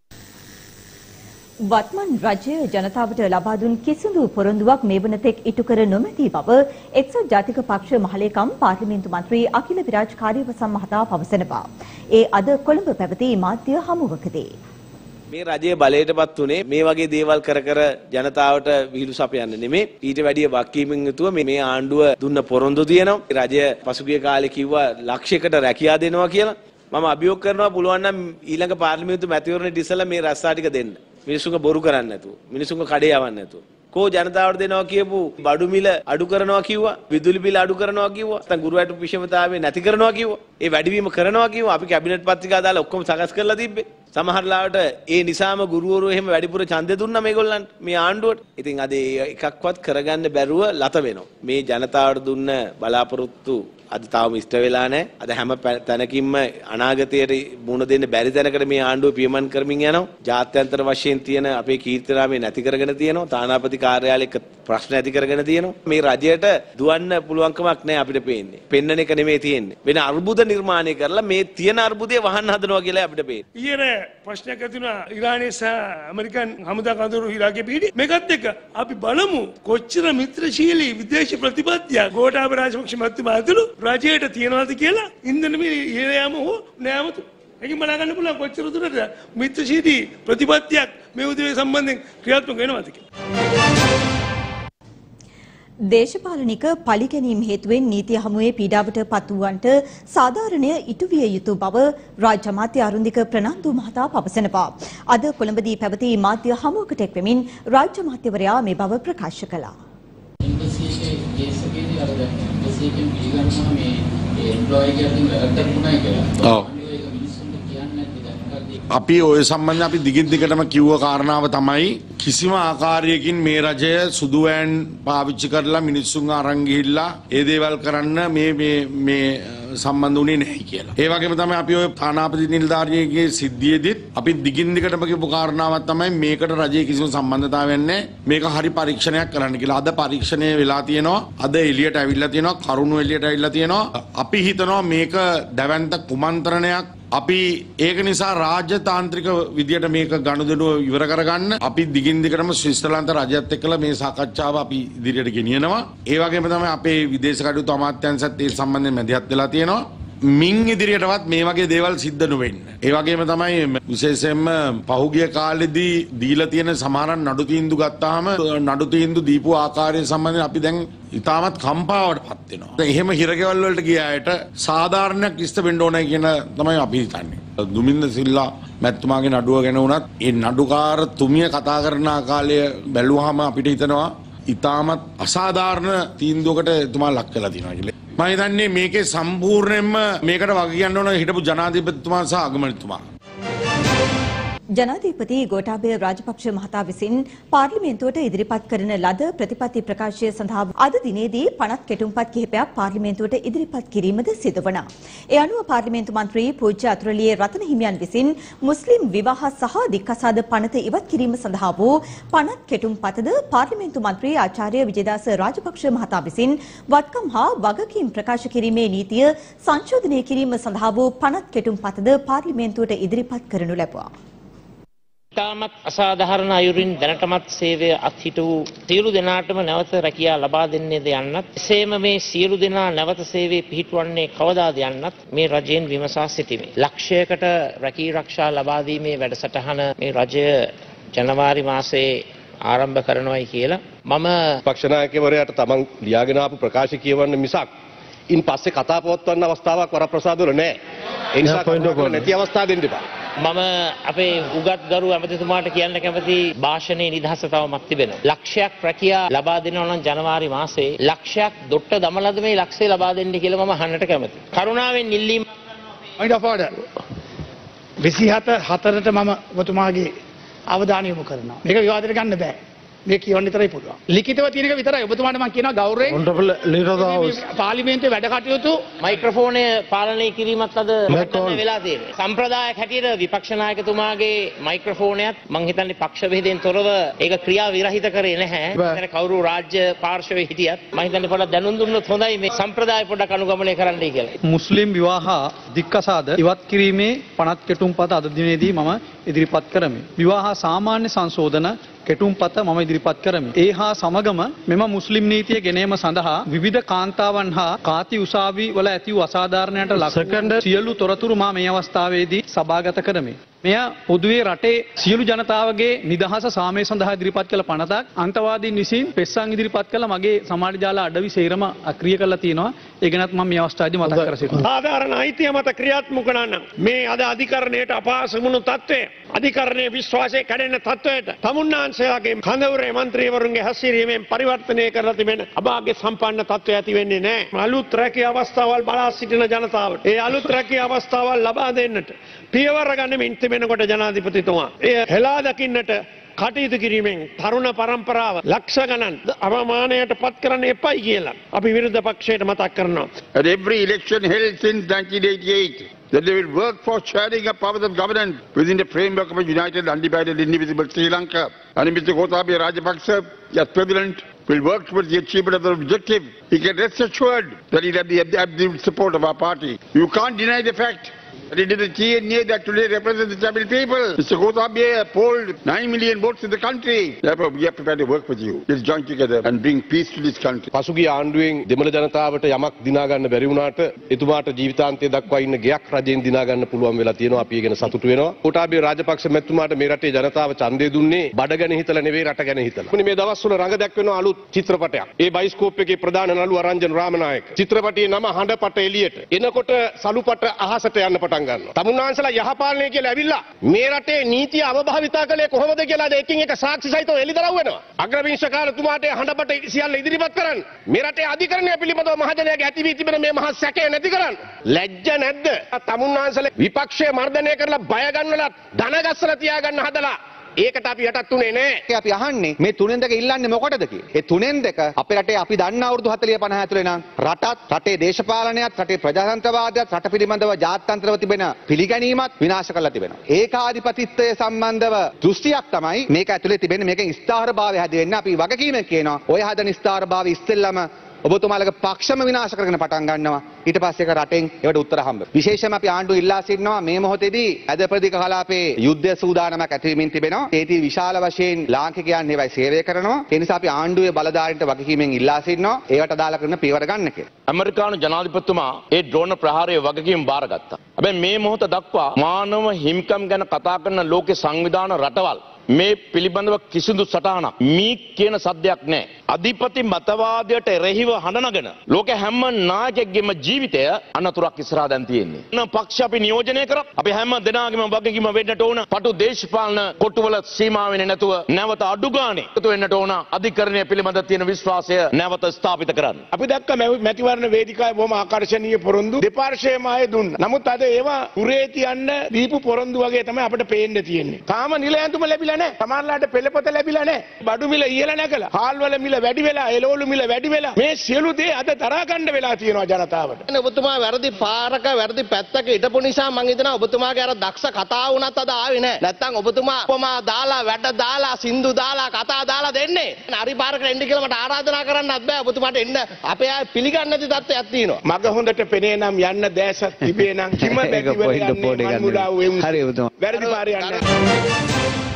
වත්මන් රජය ජනතාවට ලබා දුන් කිසිදු පොරොන්දුවක් මේ වනතෙක් ඉටු කර නොමැති බව එක්සත් ජාතික පක්ෂ මහලේකම් පාර්ලිමේන්තු මන්ත්‍රී අකිල විරාජ් කාර්යවසම් මහතා පවසනවා. ඒ අද කොළඹ පැවති මාධ්‍ය හමුවකදී
මේ රජයේ බලයටපත් උනේ මේ වගේ දේවල් කර කර ජනතාවට විහිළු සපයන්න නෙමෙයි. ඊට වැඩිය වක්කීමෙන් යුතුව මේ මේ ආණ්ඩුව දුන්න පොරොන්දු තියෙනවා. රජය පසුගිය කාලේ කිව්වා ලක්ෂයකට රැකියා දෙනවා කියලා. මම අභියෝග කරනවා පුළුවන් නම් ඊළඟ පාර්ලිමේන්තු මැතිවරණයට ඉස්සෙල්ලා මේ රස්සා ටික දෙන්න. මිනිසුන්ව බොරු කරන්නේ නැතුව, මිනිසුන්ව කඩේ යවන්නේ නැතුව. කෝ ජනතාවට දෙනවා කියපු බඩු මිල අඩු කරනවා කිව්වා, විදුලි බිල අඩු කරනවා කිව්වා, නැත්නම් ගුරුවැටු විෂමතාවය නැති කරනවා කිව්වා, ඒ වැඩිවීම කරනවා කිව්වා. අපි කැබිනට් පත්‍රිකා දාලා ඔක්කොම සකස් කරලා තිබ්බේ. සමහර ලාවට ඒ නිසාම ගුරුවරු එහෙම වැඩිපුර ඡන්දය දුන්නා මේගොල්ලන්ට මේ ආණ්ඩුවට. ඉතින් අද එකක්වත් කරගන්න බැරුව ලත වෙනවා. මේ ජනතාවට දුන්න බලාපොරොත්තු අද තාම ඉෂ්ට වෙලා නැහැ. අද හැම තැනකින්ම අනාගතයට මුණ දෙන්න බැරි තැනකට මේ ආණ්ඩුව පියමන් කරමින් යනවා. ජාත්‍යන්තර වශයෙන් තියෙන අපේ කීර්තිනාමය නැති කරගෙන තියෙනවා. තානාපති කාර්යාලයක ප්‍රශ්න ඇති කරගෙන තියෙනවා. මේ රජයට දුවන්න පුළුවන්කමක් නැහැ අපිට පේන්නේ. පෙන්නන එක නෙමෙයි තියෙන්නේ. වෙන අර්බුද නිර්මාණය කරලා මේ තියෙන අර්බුදය වහන්න හදනවා කියලා අපිට පේන්නේ.
ඊයේ ප්‍රශ්නයක් ඇති වුණා ඉරානයේ සහ ඇමරිකන් හමුදා කඳවුරු ඉරාකයේ පිහිටි. මේකත් එක්ක අපි බලමු කොච්චර මිත්‍රශීලී විදේශ ප්‍රතිපත්තියක් ගෝඨාභය රාජපක්ෂ මහත්මයා ඇතුළු රජයට තියනවාද කියලා ඉන්දන මේ ඉහළ යාම හෝ නෑමතු. ඒකෙන් බලා ගන්න පුළුවන් කොච්චර දුරට මිත්‍රශීලී ප්‍රතිපත්තියක් මේ උදේ සම්බන්ධයෙන් ක්‍රියාත්මක වෙනවද කියලා.
දේශපාලනික පලිගැනීම් හේතුවෙන් නීතිය හමුවේ පීඩාවට පත් වූවන්ට සාධාරණය ඉටු විය යුතු බව රාජ්‍ය අමාත්‍ය අරුන්දික ප්‍රනාන්දු මහතා පවසනවා. අද කොළඹදී පැවති මාධ්‍ය හමුවකට එක්වෙමින් රාජ්‍ය අමාත්‍යවරයා මේ බව ප්‍රකාශ කළා.
අපි ඔය සම්බන්ධයෙන් අපි දිගින් දිගටම කිව්ව කාරණාව තමයි කිසිම ආකාරයකින් මේ රජය සුදු වෑන් පාවිච්චි කරලා මිනිස්සුන් අරන් ගිහිල්ලා ඒ දේවල් කරන්න මේ මේ මේ සම්බන්ධ වුණේ නැහැ කියලා. ඒ වගේම තමයි අපි ඔය තානාපති නිලධාරියෙක්ගේ සිද්ධියේදීත් අපි දිගින් දිගටම කියපු කාරණාවක් තමයි මේකට රජයේ කිසිම සම්බන්ධතාවයක් නැහැ. මේක හරි පරීක්ෂණයක් කරන්න කියලා. අද පරීක්ෂණය වෙලා තියෙනවා. අද එළියට ඇවිල්ලා තියෙනවා. කරුණු එළියට ඇවිල්ලා තියෙනවා. අපි හිතනවා මේක දැවැන්ත කුමන්ත්‍රණයක්. අපි ඒක නිසා රාජ්‍යතාන්ත්‍රික විදියට මේක ගනුදෙනුව ඉවර කරගන්න අපි දිගින් දිගටම ශ්‍රීස්තලාන්ත රජයත් එක්කලා මේ සාකච්ඡාව අපි ඉදිරියට ගෙනියනවා. ඒ වගේම තමයි අපේ විදේශ කටයුතු අමාත්‍යාංශත් ඒ සම්බන්ධයෙන් මැදිහත් වෙලා තියෙනවා. මින් ඉදිරියටවත් මේ වගේ දේවල් සිද්ධ නොවෙන්න. ඒ වගේම තමයි විශේෂයෙන්ම පහුගිය කාලෙදී දීලා තියෙන සමහර නඩු තීන්දුව ගත්තාම නඩු තීන්දුව දීපු ආකාරය සම්බන්ධයෙන් අපි දැන් ඉතාමත් කම්පාවට පත් වෙනවා. එහෙම හිරගෙවල් වලට ගිය අයට සාධාරණයක් ඉෂ්ට වෙන්න ඕනේ කියන තමයි අපි හිතන්නේ. දුමින්ද සිල්ලා මැතිතුමාගේ නඩුව ගැන වුණත් ඒ නඩුකාර තුමිය කතා කරන ආකාරය බැලුවාම අපිට හිතෙනවා ඉතාමත් අසාධාරණ තීන්දුවකට එතුමා ලක් වෙලා තියෙනවා කියලා. මම හිතන්නේ මේකේ සම්පූර්ණයෙන්ම මේකට වග කියන්න ඕන හිටපු ජනාධිපතිතුමා සහ අගමැතිතුමා.
ජනාධිපති ගෝඨාභය රාජපක්ෂ මහතා විසින් පාර්ලිමේන්තුවට ඉදිරිපත් කරන ලද ප්‍රතිපත්ති ප්‍රකාශය සඳහා අද දිනේදී පනත් කෙටුම්පත් කිහිපයක් පාර්ලිමේන්තුවට ඉදිරිපත් කිරීමද සිදු වුණා. ඒ අනුව පාර්ලිමේන්තු මන්ත්‍රී පූජ්‍ය අතුරලියේ රතන හිමියන් විසින් මුස්ලිම් විවාහ සහ දික්කසාද පනත ඉවත් කිරීම සඳහා වූ පනත් කෙටුම්පතද පාර්ලිමේන්තු මන්ත්‍රී ආචාර්ය විජේදාස රාජපක්ෂ මහතා විසින් වත්කම් හා වගකීම් ප්‍රකාශ කිරීමේ නීතිය සංශෝධනය කිරීම සඳහා වූ පනත් කෙටුම්පතද පාර්ලිමේන්තුවට ඉදිරිපත් කරනු ලැබුවා.
ඉතාමත් අසාධාරණ අයුරින් දැනටමත් සේවය අත්හිටු වූ සියලු දෙනාටම නැවත රැකියා ලබා දෙන්නේද යන්නත් එසේම මේ සියලු දෙනා නැවත සේවයේ පිහිටුවන්නේ කවදාද යන්නත් මේ රජයෙන් විමසා සිටිමි. ලක්ෂයකට රැකී රක්ෂා ලබා දීමේ වැඩසටහන මේ රජය ජනවාරි මාසයේ ආරම්භ කරනවායි කියලා මම
පක්ෂ නායකවරයාට තමන් ලියාගෙන ආපු ප්‍රකාශ කියවන්න මිසක් ඉන් පස්සේ කතා පවත්වන්න අවස්ථාවක් වරප්‍රසාද වල නැහැ. ඒ නිසා නැති අවස්ථාව දෙන්න එපා.
මම අපේ උගත් ගරු ඇමතිතුමාට කියන්න කැමති භාෂණයේ නිදහස තවමත් තිබෙනවා. ලක්ෂයක් රැකියා ලබා දෙනවා නම් ජනවාරි මාසයේ ලක්ෂයක් දොට්ට දමලද මේ ලක්ෂය ලබා දෙන්න කියලා මම අහන්නට කැමතියි. කරුණාවෙන් ඉල්ලීම
point of order විසිහත හතරට මම ඔබතුමාගේ අවධානය යොමු කරනවා. මේක විවාදයට ගන්න බෑ. මේ කියවන්න විතරයි පුළුවන්. ලිඛිතව තියෙන එක විතරයි. ඔබතුමාට මම කියනවා ගෞරවයෙන්
Honorable Leader of the House
පාර්ලිමේන්තුවේ වැඩ කටයුතු මයික්‍රොෆෝනය පාලනය කිරීමත් අද මම වෙලා තියෙනවා. සම්ප්‍රදායක් හැටියට විපක්ෂ නායකතුමාගේ මයික්‍රොෆෝනයත් මං හිතන්නේ පක්ෂ භේදයෙන් තොරව ඒක ක්‍රියා විරහිත කරේ නැහැ. එතන කවුරු රාජ්‍ය පාර්ශවයේ හිටියත් මං හිතන්නේ පොඩ්ඩක් දැනුම් දුන්නොත් හොඳයි මේ සම්ප්‍රදාය පොඩ්ඩක් අනුගමනය කරන්නයි කියලා.
මුස්ලිම් විවාහ දික්කසාද ඉවත් කිරීමේ පනත් කෙටුම්පත අද දිනේදී මම ඉදිරිපත් කරමි. විවාහ සාමාන්‍ය සංශෝධන කෙටුම්පත මම ඉදිරිපත් කරමි. ඒ හා සමගම මෙම මුස්ලිම් නීතිය ගෙනීම සඳහා විවිධ කාන්තාවන් හා කාති උසාවි වල ඇති වූ අසාධාරණයට ලක් සියලු තොරතුරු මා මේ අවස්ථාවේදී සභාගත කරමි. මෙය පොදුවේ රටේ සියලු ජනතාවගේ නිදහස සාමය සඳහා ඉදිරිපත් කළ පනතක්. අන්තවාදීන් විසින් පෙස්සන් ඉදිරිපත් කළ මගේ සමාජ ජාල අඩවි සේරම අක්‍රිය කරලා තියෙනවා. ඒ ගැනත් මම මේ අවස්ථාවේදී මතක් කර සිටිනවා.
සාධාරණ අයිතිය මත ක්‍රියාත්මක කරන මේ අද අධිකරණයට අපහාස වුණු තත්ත්වය අධිකරණයේ විශ්වාසය කැඩෙන තත්ත්වයට තමුන්නාන්සේලාගේ කඳවුරේ මන්ත්‍රීවරුන්ගේ හැසිරීමෙන් පරිවර්තනය කරලා තිබෙන අභාග්‍ය සම්පන්න තත්ත්වය ඇති වෙන්නේ නැහැ. අලුත් රැකී අවස්ථාවල් බලා සිටින ජනතාවට ඒ අලුත් රැකී අවස්ථාවල් ලබා දෙන්නට පියවර ගන්නමින්
ලැබෙනකොට ජනාධිපතිතුමා එය හෙලා දකින්නට කටයුතු කිරීමෙන් තරුණ පරම්පරාව ලක්ෂ ගණන් අවමානයට පත් කරන්න එපයි කියලා අපි විරුද්ධ පක්ෂයට මතක් කරනවා.
At every election held since nineteen eighty-eight, that they will work for sharing of powers of governance within the framework of a united, undivided, indivisible Sri Lanka. And Mister Gotabaya Rajapaksa, as President, will work towards the achievement of the objective. He can rest assured that he will have the absolute support of our party. You can't deny the fact that it is the T N A that today represents the Tamil people. Mister Gotabaya polled nine million votes in the country. Therefore, we are prepared to work with you. Let's join together and bring peace to this country.
පසුගිය ආණ්ඩුවෙන් දෙමළ ජනතාවට යමක් දිනා ගන්න බැරි වුණාට එතුමාට ජීවිතාන්තය දක්වා ඉන්න ගයක් රජයෙන් දිනා ගන්න පුළුවන් වෙලා තියෙනවා. අපි ඒ ගැන සතුටු වෙනවා. කොටාබේ රාජපක්ෂ මැතිතුමාට මේ රටේ ජනතාව ඡන්දය දුන්නේ බඩ ගැන හිතලා නෙවෙයි රට ගැන හිතලා. මේ දවස්වල රඟ දැක්වෙනවා අලුත් චිත්‍රපටයක්. ඒ බයිස්කෝප් එකේ ප්‍රධාන නළුවා රංජන් රාමනායක. චිත්‍රපටයේ නම හඬපට එළියට. එනකොට සලුපට අහසට යන්න පටන් ගන්නවා. තමුන්නාන්සලා යහපාලනය කියලා ඇවිල්ලා මේ රටේ නීතිය අවභාවිතා කළේ කොහොමද කියලා එකින් එක සාක්ෂි සහිතව එළිදරව් වෙනවා. අග්‍රවිංශකාරතුමාට හඬපට සියල්ල ඉදිරිපත් කරන්න. මේ රටේ අධිකරණය පිළිබඳව මහජනයාගේ ඇති වී තිබෙන මේ මහා සැකය නැති කරන්න. ලැජ්ජ නැද්ද? තමුන්නාන්සලා විපක්ෂය මර්ධනය කරලා බය ගන්නලා ධන ගස්සලා තියාගන්න හදලා ඒකට අපි යටත් උනේ නෑ.
අපි අහන්නේ මේ තුනෙන් දෙක ඉල්ලන්නේ මොකටද කියලා. ඒ තුනෙන් දෙක අපේ රටේ අපි දන්න අවුරුදු හතලිය පනහ ඇතුලේ නම් රටත් රටේ දේශපාලනයත් රටේ ප්‍රජාතන්ත්‍රවාදයත් රට පිළිබඳව ජාත්‍යන්තරව තිබෙන පිළිගැනීමත් විනාශ කරලා තිබෙනවා. ඒකාධිපතිත්වය සම්බන්ධව දෘෂ්ටියක් තමයි මේක ඇතුලේ තිබෙන්නේ. මේකෙන් ස්ථාවරභාවය හැදෙන්න අපි වගකීමෙන් කියනවා. ඔය හදන ස්ථාවරභාවය ඉස්සෙල්ලම ඔබතුමාලගේ පක්ෂම විනාශ කරගෙන පටන් ගන්නවා. ඊට පස්සේ ඒක රටෙන් ඒකට උත්තර හම්බ. විශේෂයෙන්ම අපි ආණ්ඩුව ඉල්ලා සිටිනවා මේ මොහොතේදී අද ප්‍රදීක කලාපයේ යුද්ධ සූදානමක් ඇති වෙමින් තිබෙනවා. ඒටි විශාල වශයෙන් ලාංකිකයන් ඒවයි සේවය කරනවා. ඒ නිසා අපි ආණ්ඩුවේ බලධාරීන්ට වගකීමෙන් ඉල්ලා සිටිනවා ඒවට අදාළ කරන පියවර ගන්න කියලා.
ඇමරිකානු ජනාධිපතිතුමා ඒ ඩ්‍රෝන ප්‍රහාරයේ වගකීම බාරගත්තා. හැබැයි මේ මොහොත දක්වා මානව හිමිකම් ගැන කතා කරන ලෝකේ සංවිධාන රටවල් මේ පිළිබඳව කිසිදු සටහනක් මී කියන සද්දයක් නැහැ. අධිපති මතවාදයට එරෙහිව හඬනගෙන ලෝක හැම නායකයෙක්ගේම ජීවිතය අනතුරක් ඉස්සරහා දැන් තියෙන්නේ. මොන පක්ෂ අපි නියෝජනය කරා අපි හැම දෙනාගේම වගකීම වෙන්නට ඕන. පටු දේශපාලන කොටුවල සීමා වෙන්නේ නැතුව නැවත අඩු ගානේ එකතු වෙන්නට ඕන. අධිකරණය පිළිබඳ තියෙන විශ්වාසය නැවත ස්ථාපිත කරන්න.
අපි දැක්ක මැතිවරණ වේදිකාවේ බොහොම ආකර්ශනීය පොරොන්දු දෙපාර්ශ්වයේම ආයේ දුන්නා. නමුත් අද ඒවා උරේ තියන්න දීපු පොරොන්දු වගේ තමයි අපිට පේන්න තියෙන්නේ. තාම නිල ඇඳුම ලැබිලා නැහැ. සමහරලාට පෙළපොත ලැබිලා නැහැ. බඩු මිල ඉහළ නැගලා, හාල් වල මිල වැඩි වෙලා, එළවලු මිල වැඩි වෙලා මේ සියලු දේ අද තරහා ගන්න වෙලා තියෙනවා ජනතාවට.
ඔබතුමා වැරදි පාරක වැරදි පැත්තක හිටපු නිසා මං හිතනවා ඔබතුමාගේ අර දක්ෂ කතාව වුණත් අද ආවේ නැහැ. නැත්තම් ඔබතුමා උපමා දාලා, වැඩ දාලා, සින්දු දාලා, කතා දාලා දෙන්නේ. හරි පාරකට එන්න කියලා මට ආරාධනා කරන්නත් බෑ. ඔබතුමාට එන්න අපේ ආ පිළිගන්නේ නැති තත්ත්වයක් තියෙනවා.
මග හොඳට පෙනේ නම් යන්න දැසක් තිබේ නම් කිම බැරි වෙන්නේ මුලාව වෙමු. හරි ඔබතුමා. වැරදි පාරේ යන්න.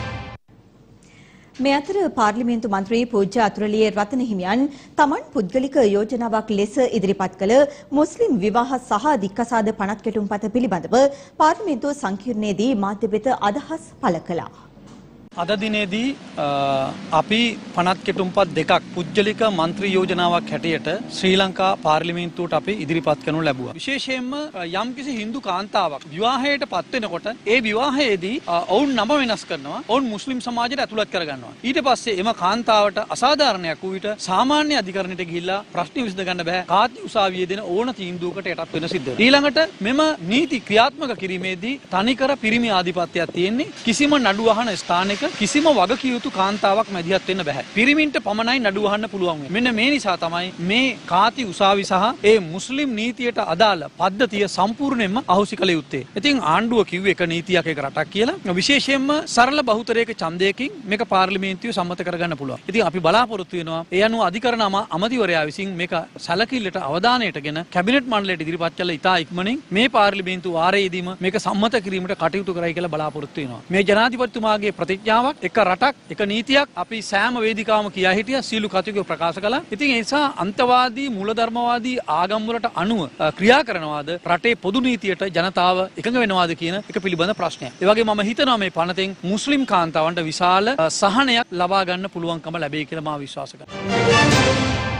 මේ අතර පාර්ලිමේන්තු මන්ත්‍රී පූජ්‍ය අතුරලියේ රතන හිමියන් තමන් පුද්ගලික යෝජනාවක් ලෙස ඉදිරිපත් කළ මුස්ලිම් විවාහ සහ දික්කසාද පනත් කෙටුම්පත පිළිබඳව පාර්ලිමේන්තු සංකීර්ණයේදී මාධ්‍ය වෙත අදහස් පළ කළා.
අද දිනේදී අපි පනත් කෙටුම්පත් දෙකක් පුද්ගලික මන්ත්‍රී යෝජනාවක් හැටියට ශ්‍රී ලංකා පාර්ලිමේන්තුවට අපි ඉදිරිපත් කරනු ලැබුවා. විශේෂයෙන්ම යම්කිසි හින්දු කාන්තාවක් විවාහයට පත් වෙනකොට ඒ විවාහයේදී ඔවුන් නම වෙනස් කරනවා. ඔවුන් මුස්ලිම් සමාජයට ඇතුළත් කරගන්නවා. ඊට පස්සේ එම කාන්තාවට අසාධාරණයක් වූ විට සාමාන්‍ය අධිකරණයට ගිහිල්ලා ප්‍රශ්න විසඳ ගන්න බෑ. කාති උසාවියේ දෙන ඕන තීන්දුවකට යටත් වෙන සිද්ධ වෙනවා. ඊළඟට මෙම නීති ක්‍රියාත්මක කිරීමේදී තනිකර පිරිමි ආධිපත්‍යයක් තියෙන්නේ. කිසිම නඩු අහන ස්ථානයක කිසිම වගකිය යුතු කාන්තාවක් මැදිහත් වෙන්න බෑ. පිරිමින්ට පමණයි නඩු අහන්න පුළුවන්. මෙන්න මේ නිසා තමයි මේ කාති උසාවි සහ ඒ මුස්ලිම් නීතියට අදාළ පද්ධතිය සම්පූර්ණයෙන්ම අහුසි කළ යුත්තේ. ඉතින් ආණ්ඩුව කිව්වේ එක නීතියක් එක රටක් කියලා. විශේෂයෙන්ම සරල බහුතරයක ඡන්දයකින් මේක පාර්ලිමේන්තුවේ සම්මත කරගන්න පුළුවන්. ඉතින් අපි බලාපොරොත්තු වෙනවා ඒ අනුව අධිකරණ අමාත්‍යවරයා විසින් මේක සැලකිල්ලට අවධානයටගෙන කැබිනට් මණ්ඩලයට ඉදිරිපත් කළ ඉතා ඉක්මනින් මේ පාර්ලිමේන්තු වාරයේදීම මේක සම්මත කිරීමට කටයුතු කරයි කියලා බලාපොරොත්තු වෙනවා. මේ ජනාධිපතිතුමාගේ ප්‍රතිඥා එක රටක් එක නීතියක් අපි සෑම වේදිකාවම කියා හිටියා සීලු කතිකව ප්‍රකාශ කළා. ඉතින් ඒ නිසා අන්තවාදී මූලධර්මවාදී ආගම් වලට අනුව ක්‍රියා කරනවාද රටේ පොදු නීතියට ජනතාව එකඟ වෙනවාද කියන එක පිළිබඳ ප්‍රශ්නයක්. ඒ වගේම මම හිතනවා මේ පනතෙන් මුස්ලිම් කාන්තාවන්ට විශාල සහනයක් ලබා ගන්න පුළුවන්කම ලැබෙයි කියලා මම විශ්වාස කරනවා.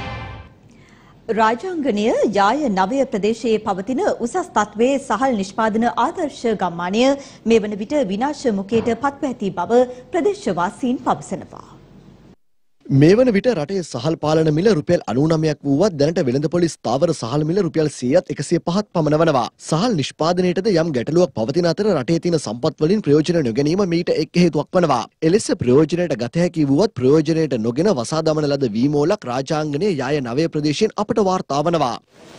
රාජාංගනය යාය නවය ප්‍රදේශයේ පවතින උසස් තත්ත්වයේ සහල් නිෂ්පාදන ආදර්ශ ගම්මානය මේ වන විට විනාශ මුඛයට පත්ව ඇති බව ප්‍රදේශවාසීන් පවසනවා.
මේ වන විට රටේ සහල් පාලන මිල රුපියල් අනූනවයක් වුවත් දැනට වෙළඳපොලි ස්ථාවර සහල් මිල රුපියල් සියයත් එකසිය පහක් පමණ වනවා. සහල් නිෂ්පාදනයේද යම් ගැටලුවක් පවතින අතර රටේ තියෙන සම්පත් වලින් ප්‍රයෝජන නොගැනීම මීට එක් හේතුවක් වනවා. එලෙස ප්‍රයෝජනයට ගත හැකි වුවත් ප්‍රයෝජනයට නොගෙන වසා දමන ලද වීමෝලක් රාජාංගනයේ යාය නවය ප්‍රදේශයෙන් අපට වාර්තා වනවා.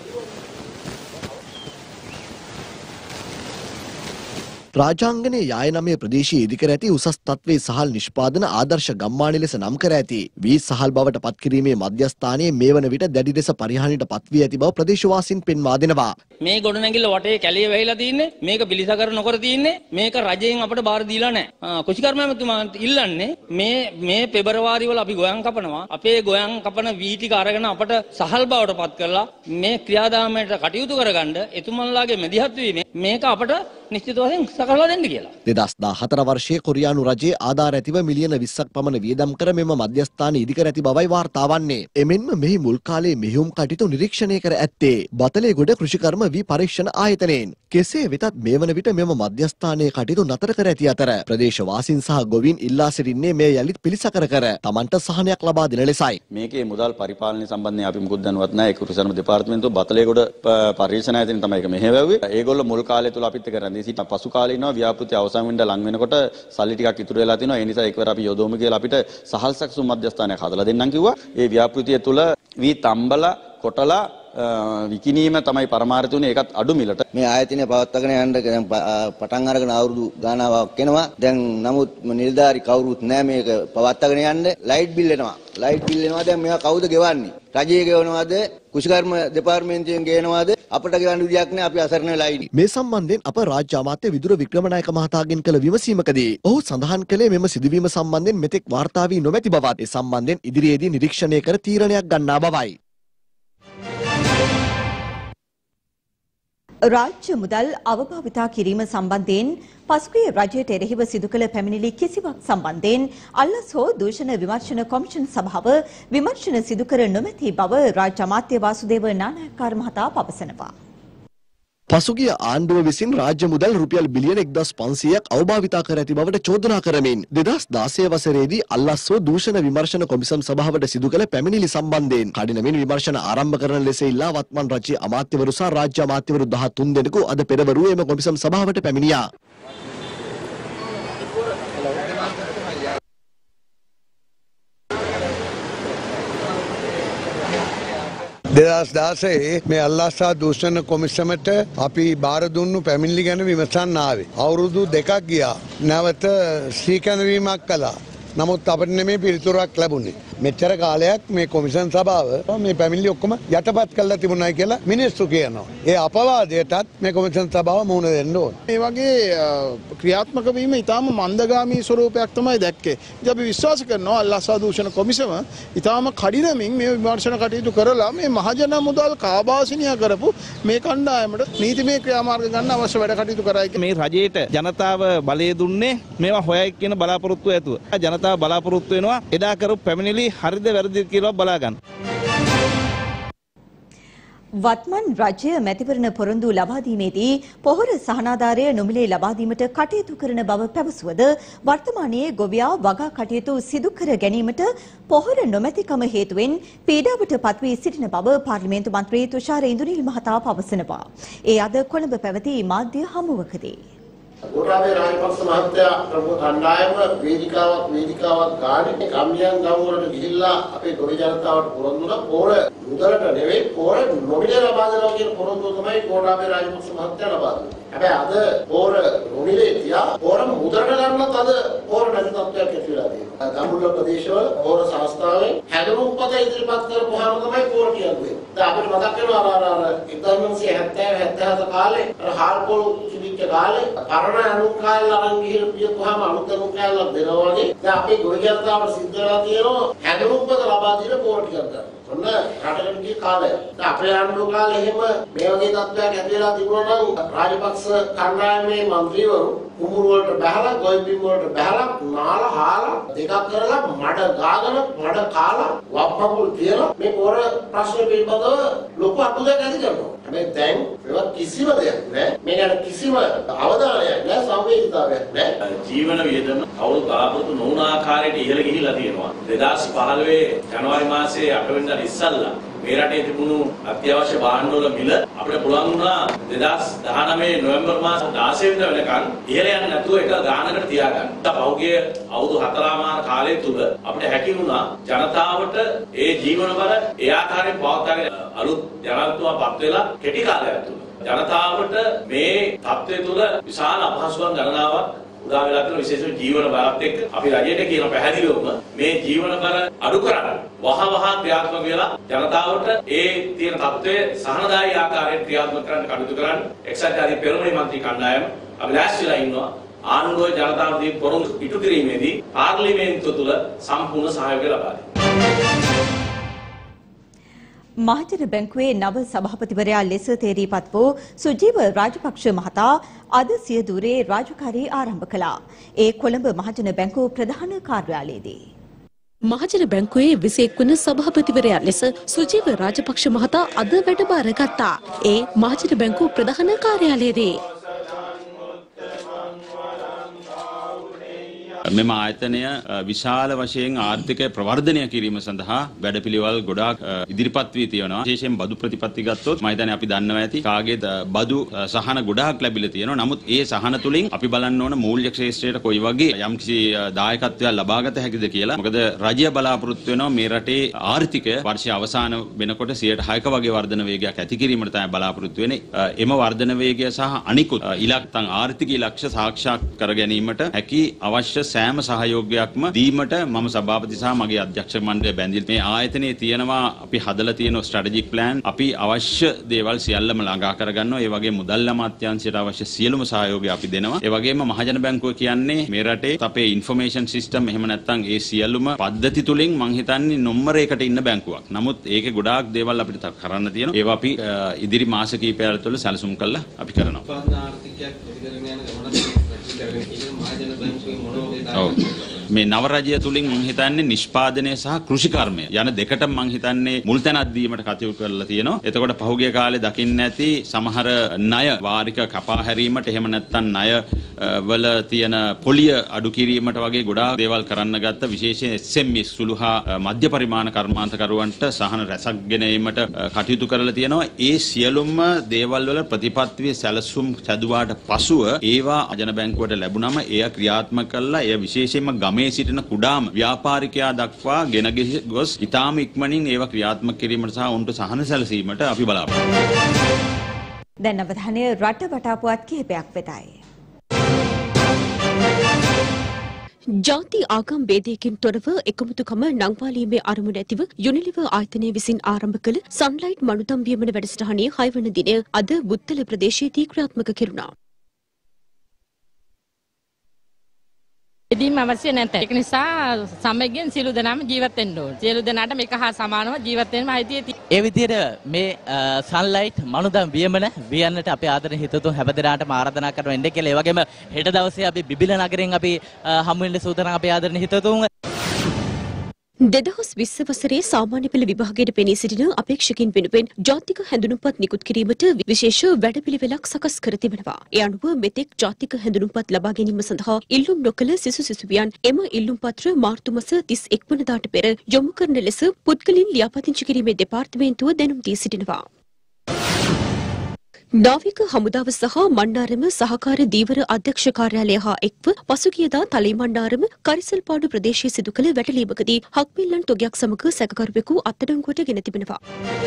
රාජාංගනයේ යායනමය ප්‍රදේශයේ ඉදිකර ඇති උසස් තත්ත්වයේ සහල් නිෂ්පාදන ආදර්ශ ගම්මාන ලෙස නම් කර ඇති වී සහල් බවට පත්කිරීමේ මධ්‍යස්ථානයේ මේ වන විට දැඩි ලෙස පරිහානියට පත්වී ඇති බව ප්‍රදේශවාසීන් පෙන්වා දෙනවා.
මේ ගොඩනැගිල්ල වටේ කැලිය වැහිලා තින්නේ මේක පිළිසකර නොකර තින්නේ මේක රජයෙන් අපිට බාර දීලා නැහැ. කුෂිකර්ම මහත්මයා ඉල්ලන්නේ මේ මේ පෙබරවාරි වල අපි ගොයන් කපනවා. අපේ ගොයන් කපන වී ටික අරගෙන අපට සහල් බවට පත් කරලා මේ ක්‍රියාදාමයට කටයුතු කරගන්න එතුමන්ලාගේ මැදිහත් වීම මේක අපට නිශ්චිත වශයෙන් සකස්ලා දෙන්න කියලා.
දෙදහස් දාහතර වර්ෂයේ කොරියානු රජයේ ආධාර ඇතිව මිලියන විස්සක් පමණ වියදම් කර මෙම මධ්‍යස්ථාන ඉදිකර ඇති බවයි වාර්තා වන්නේ. එමෙන්ම මෙහි මුල් කාලයේ මෙහෙයුම් කටයුතු නිරීක්ෂණය කර ඇත්තේ බතලේගොඩ කෘෂිකර්ම වී පරීක්ෂණ ආයතනයෙන්. කෙසේ වෙතත් මේ වන විට මෙම මධ්‍යස්ථානයේ කටයුතු නතර කර ඇති අතර ප්‍රදේශවාසීන් සහ ගොවීන් ඉල්ලා සිටින්නේ මේ යලිත් පිළිසකර කර තමන්ට සහනයක් ලබා දෙන ලෙසයි.
මේකේ මුදල් පරිපාලනය සම්බන්ධයෙන් අපි මුකුත් දැනුවත් නැහැ. ඒ කෘෂිකර්ම දෙපාර්තමේන්තුව බතලේගොඩ පරීක්ෂණ ආයතනයෙන් තමයි ඒක මෙහෙවුවේ. ඒගොල්ලෝ මුල් කාලය තුල අපිත් එක්ක රැඳී සිට පසු කාලේ ඉනවා ව්‍යාපෘති අවසන් වෙන්න ලඟ වෙනකොට සල්ලි ටිකක් ඉතුරු වෙලා තිනවා. ඒ නිසා එකවර අපි යොදවමු කියලා අපිට සහල් සැකසුම් මධ්‍යස්ථානයක් හදලා දෙන්නම් කිව්වා. ඒ ව්‍යාපෘතිය තුල වී තම්බලා කොටලා විකිණීම තමයි පරමාර්ථ උනේ. ඒකත් අඩු මිලට
මේ ආයතනය පවත්වාගෙන යන්න පටන් අරගෙන අවුරුදු ගානාවක් වෙනවා. දැන් නමුත් නිලධාරි කවුරුත් නැහැ මේක පවත්වාගෙන යන්න. ලයිට් බිල් එනවා. ලයිට් බිල් එනවා. දැන් මේවා කවුද ගෙවන්නේ? රජයේ ගෙවනවද? කුෂිකර්ම දෙපාර්තමේන්තුවෙන් ගෙවනවද? අපිට ගෙවන්න විදියක් නැහැ. අපි අසරණ වෙලා ඉන්නේ.
මේ සම්බන්ධයෙන් අප රාජ්‍ය අමාත්‍ය විදුර වික්‍රමනායක මහතාගෙන් කළ විමසීමකදී ඔහු සඳහන් කළේ මෙම සිදුවීම සම්බන්ධයෙන් මෙතෙක් වාර්තා වී නොමැති බවත් ඒ සම්බන්ධයෙන් ඉදිරියේදී නිරීක්ෂණය කර තීරණයක් ගන්නා බවයි.
රාජ්‍ය මුදල් අවභාවිතා කිරීම සම්බන්ධයෙන් පසුගිය රජයට එරෙහිව සිදු කළ පැමිණිලි කිසිවක් සම්බන්ධයෙන් අල්ලස් හෝ දූෂණ විමර්ශන කොමිෂන් සභාව විමර්ශන සිදු කර නොමැති බව රාජ්‍ය අමාත්‍ය වාසුදේව නානායක්කාර මහතා පවසනවා.
පසුගිය ආණ්ඩුව විසින් රාජ්‍ය මුදල් රුපියල් බිලියන එක්දහස් පන්සියයක් අවභාවිතා කර ඇති බවට චෝදනා කරමින් දෙදහස් දාසය වසරේදී අල්ලස්සෝ දූෂණ විමර්ශන කොමිසම් සභාවට සිදු කළ පැමිණිලි සම්බන්ධයෙන් කඩිනමින් විමර්ශන ආරම්භ කරන ලෙස ඉල්ලා වත්මන් රජයේ අමාත්‍යවරු සහ රාජ්‍ය අමාත්‍යවරු දහතුන් දෙනෙකු අද පෙරවරුවේ එම කොමිසම් සභාවට පැමිණියා.
දෙදහස් දාසයේ මේ අල්ලාස්සා දූෂණ කොමිසමට අපි බාර දුන්නු පැමිණිලි ගැන විමසන්න ආවේ. අවුරුදු දෙකක් ගියා. නැවත සීකැඳවීමක් කළා. නමුත් අපිට නෙමේ පිළිතුරක් ලැබුණේ. මෙච්චර කාලයක් මේ කොමිෂන් සභාව මේ පැමිණිලි ඔක්කොම යටපත් කරලා තිබුණායි කියලා මිනිස්සු කියනවා. ඒ අපවාදයටත් මේ කොමිෂන් සභාව මුහුණ දෙන්න ඕන.
මේ වගේ ක්‍රියාත්මක වීම ඉතාම මන්දගාමී ස්වරූපයක් තමයි දැක්කේ. ඉතින් අපි විශ්වාස කරනවා අල්ලාස්සා දූෂණ කොමිසම ඉතාම කඩිනමින් මේ විමර්ශන කටයුතු කරලා මේ මහජන මුදල් කාබාසිනියා කරපු මේ කණ්ඩායමට නීතිමය ක්‍රියාමාර්ග ගන්න අවශ්‍ය වැඩ කටයුතු කරයි.
මේ රජයට ජනතාව බලය දුන්නේ මේවා හොයයි කියන බලාපොරොත්තු ඇතුව. ජනතාව බලාපොරොත්තු වෙනවා එදා කරපු පැමිණිලි හරිද වැරදිද කියලා බලා ගන්න.
වත්මන් රජය මැතිවරණ පොරොන්දු ලබා දීමේදී පොහොර සහනාධාරය නොමිලේ ලබා දීමට කටයුතු කරන බව පැවසුවද වර්තමානයේ ගොවියා වගා කටයුතු සිදු කර ගැනීමට පොහොර නොමැතිකම හේතුවෙන් පීඩාවට පත්වී සිටින බව පාර්ලිමේන්තු මන්ත්‍රී තුෂාර ඉන්දුනිල් මහතා පවසනවා. ඒ අද කොළඹ පැවති මාධ්‍ය හමුවකදී
ගෝඨාභය රාජපක්ෂ මහත්තයා ප්‍රමුඛ කණ්ඩායම වේදිකාවක් වේදිකාවක් ගානේ කම්මියන් ගම් වලට ගිහිල්ලා අපේ ගොවි ජනතාවට පොරොන්දුන පොර මුදලට නෙවෙයි පොර නොමිලේ ලබා දෙනවා කියන පොරොන්දුව තමයි ගෝඨාභය රාජපක්ෂ මහත්තයා ලබා දුන්නේ. හැබැයි අද පොර නොමිලේ තියා පොර මුදලට ගන්නත් අද පොර නැති තත්ත්වයක් ඇති වෙලා තියෙනවා. ගම්මුල්ල ප්‍රදේශවල පොර සංස්ථාවෙන් හැදරුම්පත ඉදිරිපත් කරපුවාම තමයි පොර කියන්නේ. දැන් අපිට මතක් වෙනවා අර අර එක්දහස් නවසිය හැත්තෑ හැත්තෑ කාලේ අර හාල්පොල් තිබිච්ච කාලේ පරණ අණු කායල් අරන් ගිහින් පියපුවාම අලුත් අණු කායල්ක් දෙනවා වගේ දැන් අපේ ගොවි ජනතාවට සිද්ධ වෙලා තියෙනවා හැදරුම්පත ලබා දෙන පොර ටිකක් ගන්න. ඔන්න රටකට ගිය කාලය. දැන් අපේ ආණ්ඩුව කාලේ එහෙම මේ වගේ තත්ත්වයක් ඇති වෙලා තිබුණා නම් රාජපක්ෂ කණ්ඩායමේ മന്ത്രിවරු
කුඹුරු වලට බහලා ගොවි බිම් වලට බහලා නාලා හාලා දෙකක් කරලා මඩ ගාගෙන මඩ කාලා වප්පකුල් තියලා මේ පොර ප්‍රශ්න පිළිබඳව ලොකු අතුලක් ඇති කරනවා. හැබැයි දැන් ඒවා කිසිම දෙයක් නෑ. මේ ගැන කිසිම අවධානයක් නෑ, සංවේදීතාවයක් නෑ.
ජීවන වියදම කවුරු බලාපොරොත්තු නොවුන ආකාරයට ඉහළ ගිහිලා තියෙනවා. දෙදාස් පහළොව ජනවාරි මාසයේ අට වෙනිදා ඉස්සල්ලා මේ රටේ තිබුණු අත්‍යවශ්‍ය භාණ්ඩ වල මිල අපිට පුළුවන් වුණා දෙදාස් දහනවය නොවැම්බර් මාස දාසය වෙනිදා වෙනකන් ඉහළ යන්නේ නැතුව එක ගානකට තියාගන්න. පහුගිය අවුරුදු හතරමාර කාලය තුල අපිට හැකි වුණා ජනතාවට ඒ ජීවන බර ඒ ආකාරයෙන් පවත්වාගෙන අලුත් ජනත්වයක් පත් වෙලා කෙටි කාලයක් තුල ජනතාවට මේ තත්ත්වය තුල විශාල අපහසුකම් ගණනාවක් උදා වෙලා තියෙන විශේෂ ජීවන බරත් එක්ක අපි රජයට කියන පැහැදිලිවම මේ ජීවන බර අඩු කරන්න වහ වහ ක්‍රියාත්මක වෙලා ජනතාවට ඒ තියෙන තත්ත්වය සහනදායී ආකාරයෙන් ක්‍රියාත්මක කරන්න කටයුතු කරන්න එක්සත් ජාතික පෙරමුණේ මන්ත්‍රී කණ්ඩායම අපි ලෑස්තිලා ඉන්නවා. ආණ්ඩුව ජනතාවගේ පොරොන්දු ඉටු කිරීමේදී පාර්ලිමේන්තුව තුළ සම්පූර්ණ සහයෝගය ලබා දෙනවා.
මහජන බැංකුවේ නව සභාපතිවරයා ලෙස තේරීපත් වූ සුජීව රාජපක්ෂ මහතා අද සියදුරේ රාජකාරී ආරම්භ කළා. ඒ කොළඹ මහජන බැංකුව ප්‍රධාන කාර්යාලයේදී.
මහජන බැංකුවේ විසිඑක් වන සභාපතිවරයා ලෙස සුජීව රාජපක්ෂ මහතා අද වැඩබාර ගත්තා. ඒ මහජන බැංකුව ප්‍රධාන කාර්යාලයේදී.
මෙම ආයතනය විශාල වශයෙන් ආර්ථිකය ප්‍රවර්ධනය කිරීම සඳහා වැඩපිළිවෙල් ගොඩාක් ඉදිරිපත් වී තියෙනවා. විශේෂයෙන් බදු ප්‍රතිපත්ති ගත්තොත් මම හිතන්නේ අපි දන්නවා ඇති කාගේද බදු සහන ගොඩාක් ලැබිලා තියෙනවා. නමුත් ඒ සහන තුලින් අපි බලන්න ඕන මූල්‍ය ක්ෂේත්‍රයට කොයි වගේ යම්කිසි දායකත්වයක් ලබාගත හැකිද කියලා. මොකද රජය බලාපොරොත්තු වෙනවා මේ රටේ ආර්ථිකය වර්ෂයේ අවසාන වෙනකොට සියයට හයක වගේ වර්ධන වේගයක් ඇති කිරීමට තමයි බලාපොරොත්තු වෙන්නේ. එම වර්ධන වේගය සහ අනිකුත් ඉලක්ක ආර්ථික ලක්ෂ්‍ය සාක්ෂාත් කර ගැනීමට හැකි අවශ්‍ය සෑම සහයෝගයක්ම දීමට මම සභාපති සහ මගේ අධ්‍යක්ෂ මණ්ඩලය බැඳිලා මේ ආයතනයේ තියෙනවා අපි හදලා තියෙන ස්ට්‍රැටජික් ප්ලෑන් අපි අවශ්‍ය දේවල් සියල්ලම ළඟා කරගන්නවා. ඒ වගේම මුදල් අමාත්‍යාංශයට අවශ්‍ය සියලුම සහයෝගය අපි දෙනවා. ඒ වගේම මහජන බැංකුව කියන්නේ මේ රටේ අපේ ඉන්ෆර්මේෂන් සිස්ටම් එහෙම නැත්නම් ඒ සියලුම පද්ධති තුලින් මම හිතන්නේ නොම්බරයකට ඉන්න බැංකුවක්. නමුත් ඒකේ ගොඩාක් දේවල් අපිට කරන්න තියෙනවා. ඒවා අපි ඉදිරි මාස කිහිපයක් තුළ සැලසුම් කළා අපි කරනවා. මේ නව රජය තුලින් මම හිතන්නේ නිෂ්පාදනය සහ කෘෂිකර්මය යන දෙකටම මම හිතන්නේ මුල් තැනක් දීමට කටයුතු කරලා තියෙනවා. එතකොට පහුගිය කාලේ දකින්න ඇති සමහර ණය වාරික කපා හැරීමට එහෙම නැත්නම් ණය වල තියෙන පොලිය අඩු කිරීමට වගේ ගොඩාක් දේවල් කරන්න ගත්ත විශේෂයෙන් එස් එම් ඉ සුළු හා මධ්‍ය පරිමාණ කර්මාන්තකරුවන්ට සහන රැසක් ගෙනීමට කටයුතු කරලා තියෙනවා. ඒ සියලුම දේවල් වල ප්‍රතිපත්තියේ සැලසුම් සැදුවාට පසුව ඒවා මහජන බැංකුවට ලැබුණම එය ක්‍රියාත්මක කළා. එය විශේෂයෙන්ම ගමේ සිටින කුඩාම ව්‍යාපාරිකයා දක්වා ගෙන ගොස් ඉතාම ඉක්මනින් ඒවා ක්‍රියාත්මක කිරීමට සහ උන්ට සහන සැලසීමට අපි බලාපොරොත්තු වෙනවා.
දැන් අවධානය රට වටා පුවත් කිහිපයක් වෙතයි.
ජාති ආගම් ભેදයකින් තොරව එකමුතුකම නංවාලීමේ අරමුණ ඇතිව යුනිලිවර් ආයතනය විසින් ආරම්භ කළ සන්ලයිට් මනුදම් වියමන වැඩසටහනේ හය වන දිනය අද බුත්තල ප්‍රදේශයේදී ක්‍රියාත්මක කෙරුණා.
ඉදීම අවශ්‍ය නැත. ඒක නිසා සමගියෙන් සියලු දෙනාම ජීවත් වෙන්න ඕන. සියලු දෙනාට මේක හා සමානව ජීවත් වෙන්න අයිතිය තියෙනවා.
ඒ විදිහට මේ සන්ලයිට් මනුදම් වියමන වියන්නට අපේ ආදරණීය හිතවතුන් හැමදෙනාටම ආරාධනා කරනවා එන්න කියලා. ඒ වගේම හෙට දවසේ අපි බිබිල නගරයෙන් අපි හමු වෙන්න සූදානම් අපේ ආදරණීය හිතවතුන්.
දෙදහස් විස්ස වසරේ සාමාන්‍ය පෙළ විභාගයට පෙනී සිටින අපේක්ෂකින් වෙනුවෙන් ජාතික හැඳුනුම්පත් නිකුත් කිරීමට විශේෂ වැඩපිළිවෙලක් සකස් කර තිබෙනවා. ඒ අනුව මෙතෙක් ජාතික හැඳුනුම්පත් ලබා ගැනීම සඳහා ඉල්ලුම් නොකළ සිසු සිසුවියන් එම ඉල්ලුම් පත්‍ර මාර්තු මාස තිස් එක් වනදාට පෙර යොමු කරන ලෙස පුද්ගලින් ලියාපදිංචි කිරීමේ දෙපාර්තමේන්තුව දැනුම් දී සිටිනවා. නාවික හමුදාව සහ මණ්ඩාරම සහකාර දීවර අධ්‍යක්ෂ කාර්යාලය හා එක්ව පසුගියදා තලේ මණ්ඩාරම කරිසල්පාඩු ප්‍රදේශයේ සිදු කළ වැටලීමකදී හක්මිල්ලන් තොගයක් සමග සැකකරුවෙකු අත්අඩංගුවට ගෙන තිබෙනවා.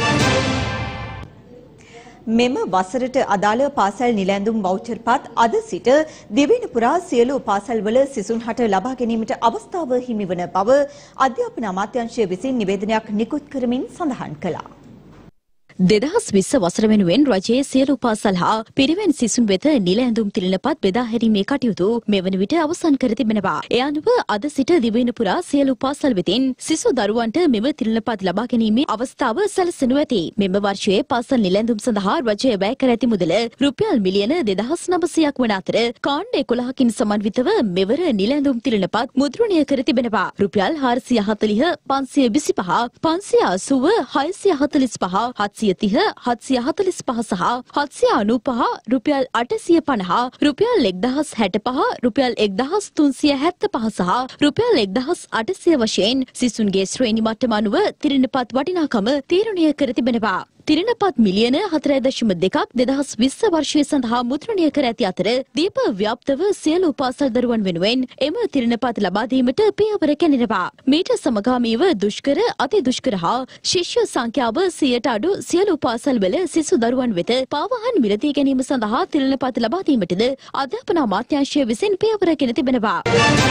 මෙම වසරට අදාළ පාසල් නිලැඳුම් වවුචර් පත් අද සිට දිවයින පුරා සියලු පාසල්වල සිසුන්හට ලබා ගැනීමට අවස්ථාව හිමිවන බව අධ්‍යාපන අමාත්‍යාංශය විසින් නිවේදනයක් නිකුත් කරමින් සඳහන් කළා.
දෙදහස් විස්ස වසර වෙනුවෙන් රජයේ සියලු පාසල් හා පිරිවෙන් සිසුන් වෙත නිල ඇඳුම් තිළිනපත් බෙදා හැරීමේ කටයුතු මෙවන විට අවසන් කර තිබෙනවා. ඒ අනුව අද සිට දිවයින පුරා සියලු පාසල් වෙතින් සිසු දරුවන්ට මෙම තිළිනපත් ලබා ගැනීමේ අවස්ථාව සැලසෙනු ඇති. මෙම වර්ෂයේ පාසල් නිල ඇඳුම් සඳහා රජය වැය කර ඇති මුදල රුපියල් මිලියන දෙදහස් නවසියක් වන අතර කාණ්ඩ එකොළහකින් සමන්විතව මෙවර නිල ඇඳුම් තිළිනපත් මුද්‍රණය කර තිබෙනවා. රුපියල් හාරසිය හතළිහ පන්සිය විසිපහ පන්සිය අසූව හයසිය හතළිස් පහ හත්සිය තිහ හත්සිය හතළිස් පහ සහ හත්සිය අනූපහ රුපියල් අටසිය පනහ රුපියල් එක්දහස් හැටපහ රුපියල් එක්දහස් තුන්සිය හැත්තපහ සහ රුපියල් එක්දහස් අටසිය වශයෙන් සිසුන්ගේ ශ්‍රේණි මට්ටම අනුව තිරිනපත් වටිනාකම තීරණය කර තිබෙනවා. තිරිනපත් මිලියන හතර දශම දෙකක් දෙදහස් විස්ස වර්ෂය සඳහා මුද්‍රණය කර ඇති අතර දීප ව්‍යාප්තව සියලු උපාසල් දරුවන් වෙනුවෙන් එම තිරිනපත් ලබා දීමට පියවර කැණෙනවා. මීට සමගාමීව දුෂ්කර අති දුෂ්කර හා ශිෂ්‍ය සංඛ්‍යාව සියයට අඩු සියලු උපාසල් වල සිසු දරුවන් වෙත පාවහන් මිලදී ගැනීම සඳහා තිරිනපත් ලබා දීමටද අධ්‍යාපන අමාත්‍යාංශය විසින් පියවර ගෙන තිබෙනවා.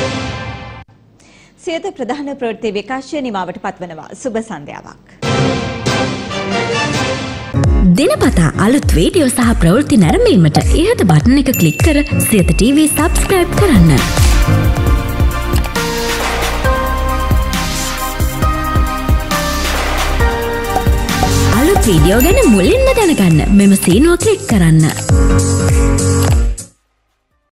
සියත ප්‍රධාන ප්‍රවෘත්ති විකාශය නිමාවට පත්වනවා. සුබ සන්ධ්‍යාවක්.
දිනපතා අලුත් වීඩියෝ සහ ප්‍රවෘත්ති නැරඹීමට ඉහත බටන් එක ක්ලික් කර සියත ටීවී සබ්ස්ක්‍රයිබ් කරන්න. අලුත් වීඩියෝ ගැන මුලින්ම දැනගන්න මෙම සීනුව ක්ලික් කරන්න.